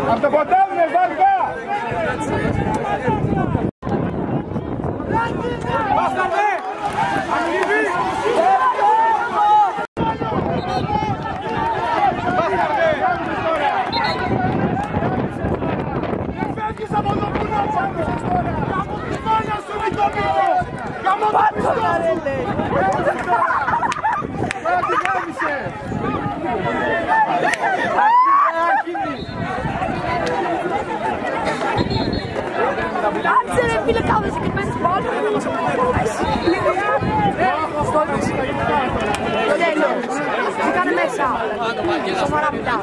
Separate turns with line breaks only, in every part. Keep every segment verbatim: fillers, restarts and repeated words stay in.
Από το ποτάμι με βάρκα! Βάσταρδε! Ακριβή! Βάσταρδε! Δεν φεύγεις από το πουνό τσάμισες τώρα! Κάμω τη μάνα σου με το πίσω! Κάμω το πιστό σου! Έτσι τώρα! Τώρα τι γάμισες!
Κάτσε ρε φίλε, κάθεσαι και παίζεις μπάλα. Τέλος, σε κάνε μέσα. Σοβαρά μιλάω.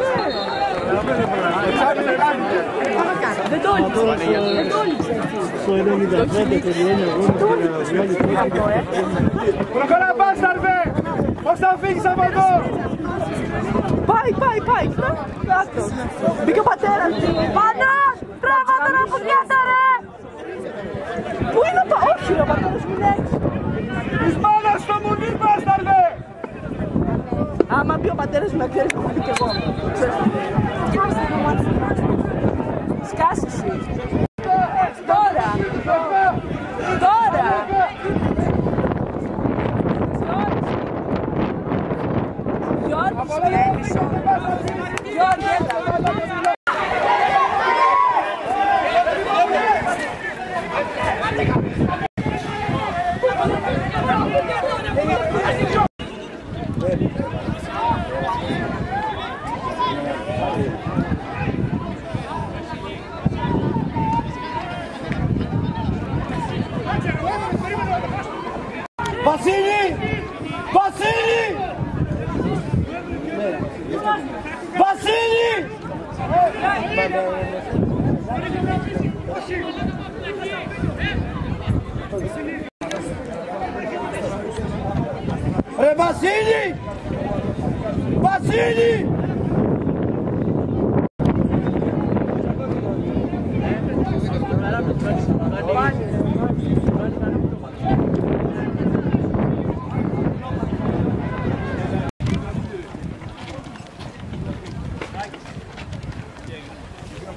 Δεν το όλιξε. Δεν το όλιξε.
Στο ενενήντα πέντε περιμένει εγώ να βγάλει
προχωρά μπάσταρδε! Πώς θα φύγεις από εδώ!
Πάει, πάει, πάει. Κάτω. Μπήκε ο πατέρας. Πάνω! Τράβα τον από κάτω ρε! Πού είναι ο πατέρας? Όχι ρε, ο πατέρας μου είναι έξω.
Της μάνας στο μουνί μπάσταρδε!
Άμα μπει ο πατέρας μου να ξέρεις που μπει και εγώ. Σκάσε εσύ. Τώρα! Τώρα! Γιώργη, Γιώργη, έλα.
Βασίλη! Βασίλη! Βασίλη! Ρε Βασίλη! Βασίλη!